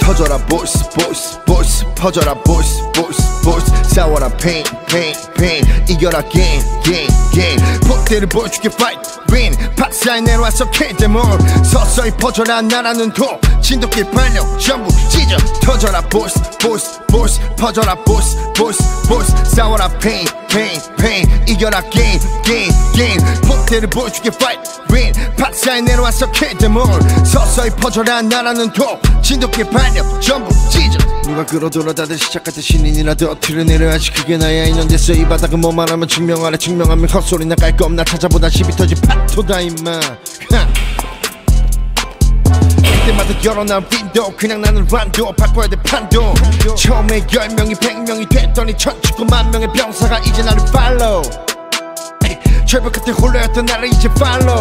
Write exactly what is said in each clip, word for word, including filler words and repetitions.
터져라 보이스 보이스 보이스 퍼져라 보이스 보이스 보이스 싸워라 pain pain pain 이겨라 gain gain gain 폭대를 보여줄게 fight win 박사에 내려와서 캐데몰 서서히 퍼져라 나라는 도 진돗개 발령 전부 찢어 터져라 보이스 보이스 보이스 퍼져라 보이스 보이스 보이스 싸워라 pain pain pain 이겨라 gain gain gain 폭대를 보여줄게 fight win 박사에 내려와서 캐데몰 서서히 퍼져라 나라는 도 진돗개 발령 전부 찢어 누가 끌어들어 다들 시작할 때 신인이라도 뒤를 내려야지 그게 나야 인연됐어 이 바닥은 뭐만 하면 증명하래 증명하면 헛소리나 깔 거 없나 찾아보다 시비 터지 파토다 임마 그때마다 열어난 윈도우 그냥 나는 란도 바꿔야 돼 판도 처음에 열 명이 백 명이 됐더니 천십구만 명의 병사가 이제 나를 팔로우 절벽 끝에 홀로였던 나를 이제 팔로우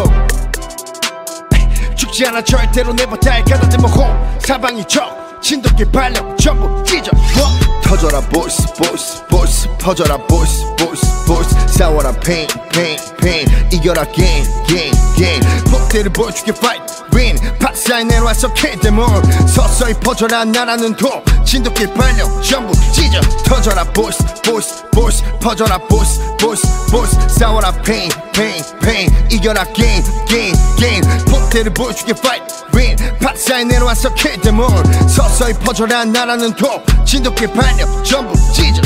죽지 않아 절대로 never die 가다듬어 호 사방이 적 진돗개 발령 전부 찢어 터져라 보이스 보이스 보이스 퍼져라 보이스 보이스 보이스 싸워라 pain pain pain 이겨라 gain gain gain 폭대를 보여줄게 fight win 박사에 내려와서 캐데몰 서서히 퍼져라 나라는 도 진돗개 발령 전부 찢어 터져라 보이스 보이스 보이스 퍼져라 보이스 보이스 보이스 싸워라 pain pain pain 이겨라 gain gain gain 폭대를 보여줄게 fight win 박사에 내려와서 캐데몰 서서히 퍼져라 나라는 도 진돗개 발령 전부 찢어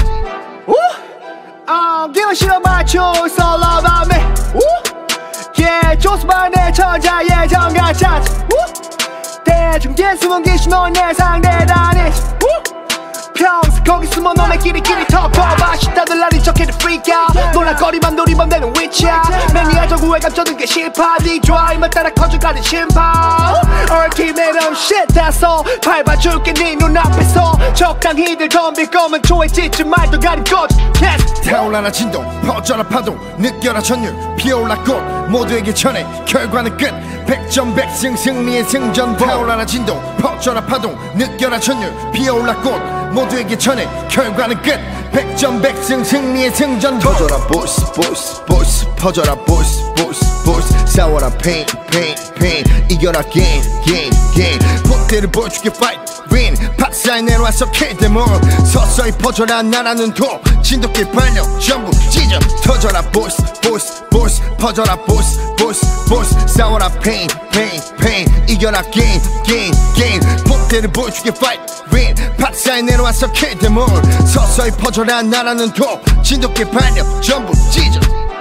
어, 기분 싫어 맞춰 It's all about me Yeah, 조스만 내 천자의 정가 찾아 대중된 숨은 귀신 넌 내 상대다 아니지 평생 거기 숨어 너네 끼리끼리 덮어봐 시다들 나를 적해도 freak out 놀라거리만 놀이만 되는 위치야 매니아적 우회감 쩌는 게 실파 네 드라이만 따라 커져가는 심파 ultimate shit that's all 밟아줄게 네 눈앞에서 적당히들 덤빌 거면 초에 찢지 말도 가린 꺼져 yes. 타올라라 진동 퍼져라 파동 느껴라 전율 피어올라 꽃 모두에게 전해 결과는 끝 백전 백승 승리의 승전 타올라라 진동 퍼져라 파동 느껴라 전율 피어올라 꽃 모두에게 전해 결과는 끝 백전 백승 승리의 승전 터져라 보이스 보이스 보이스 퍼져라 보이스 보이스 보이스 싸워라 pain pain pain 이겨라 gain gain gain 폭대를 보여줄게 fight win 박사에 내려와서 캐데몰 서서히 퍼져라 나라는 도 진돗개 발령 전부 찢어 터져라 보이스 보이스 보이스 퍼져라 보이스 보이스 보이스 싸워라 pain pain pain 이겨라 gain gain gain 폭대를 보여줄게 fight win 박사에 내려와서 캐데몰 서서히 퍼져라 나라는 도 진돗개 발령 전부 찢어